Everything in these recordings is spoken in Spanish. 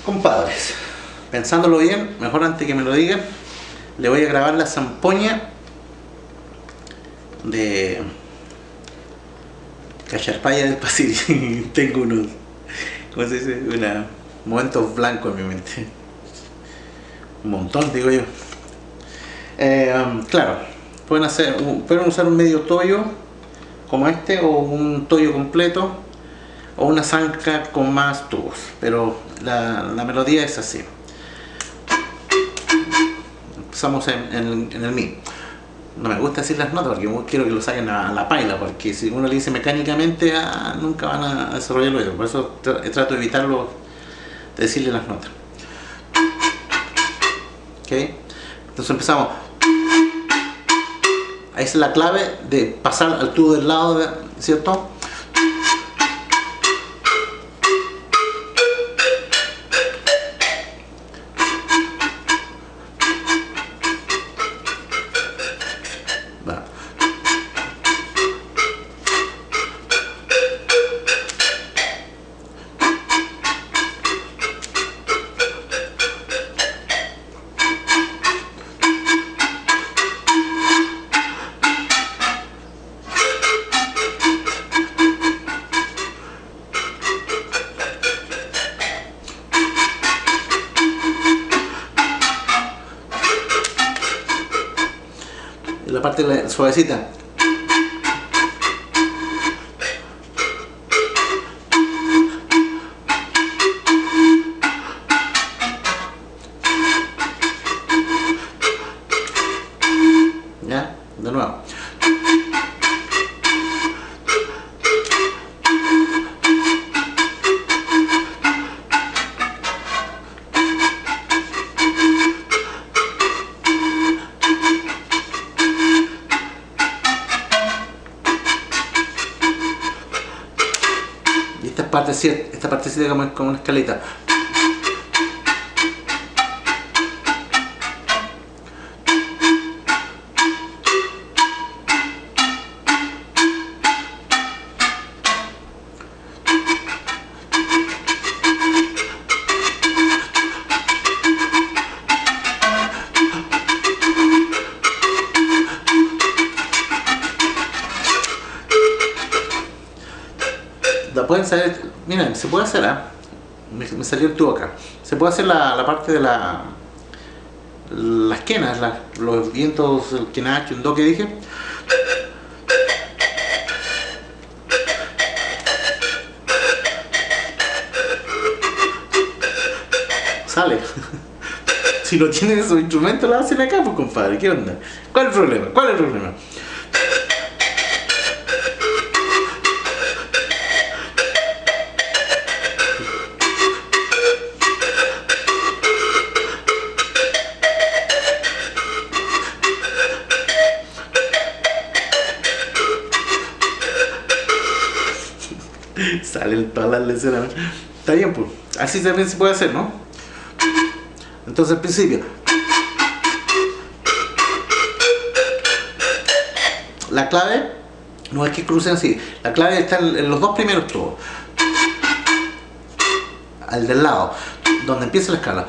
Compadres, pensándolo bien, mejor antes que me lo digan, le voy a grabar la zampoña de Cacharpaya del Pacífico. Tengo unos, ¿cómo se dice? Momentos blancos en mi mente. Un montón, digo yo. Claro, pueden usar un medio toyo como este, o un toyo completo, o una zanca con más tubos, pero la melodía es así. Empezamos en el mi. No me gusta decir las notas porque quiero que lo saquen a la paila, porque si uno le dice mecánicamente, nunca van a desarrollar el oído. Por eso trato de evitarlo, de decirle las notas. ¿Okay? Entonces empezamos. Ahí es la clave de pasar al tubo del lado, ¿cierto? Va. La parte suavecita. ¿Ya? De nuevo. Y esta partecita como una escalita. La pueden saber, miren, se puede hacer, me salió el tubo acá. Se puede hacer la parte de las quenas, los vientos, el quenacho, un do que dije. Sale. Si no tienen esos instrumentos, lo hacen acá, pues compadre, ¿qué onda? ¿Cuál es el problema? ¿Cuál es el problema? Salen todas las lesiones. Está bien, pues. Así también se puede hacer, ¿no? Entonces, al principio, la clave no es que crucen así. La clave está en los dos primeros tubos. Al del lado, donde empieza la escala.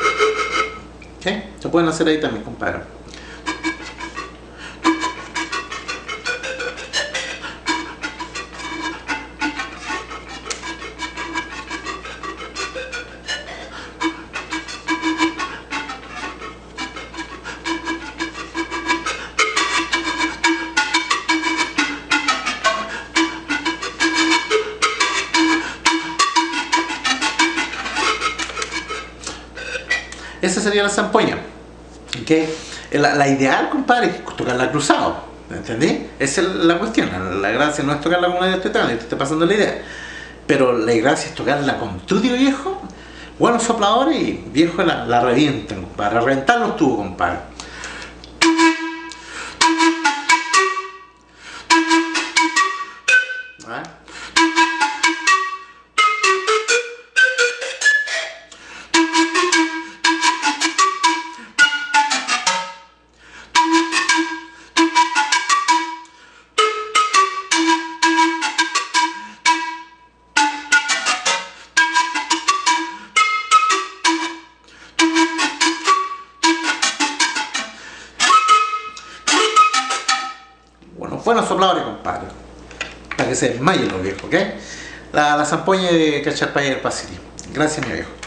Se pueden hacer ahí también, compadre. esa sería la zampoña. Que la ideal, compadre, es tocarla cruzado. ¿Entendí? Esa es la cuestión. La gracia no es tocarla como una tetana, yo te estoy pasando la idea. Pero la gracia es tocarla con tudio, viejo. Buenos sopladores y viejo la revientan, para reventar los tubos, compadre. ¿Ah? Buenos sopladores, compadre, para que se desmayen los viejos, ¿ok? La zampoña de Cachapaya del Pacífico. Gracias, mi viejo.